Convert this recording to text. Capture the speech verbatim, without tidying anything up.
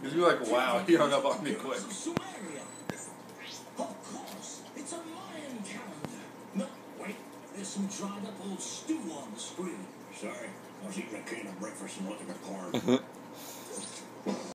Because you're like, wow, he hung up on me quick. Of course, it's a Mayan calendar. No, wait, there's some dried up old stew on the screen. Sorry, I was eating a can of breakfast and looking at porn.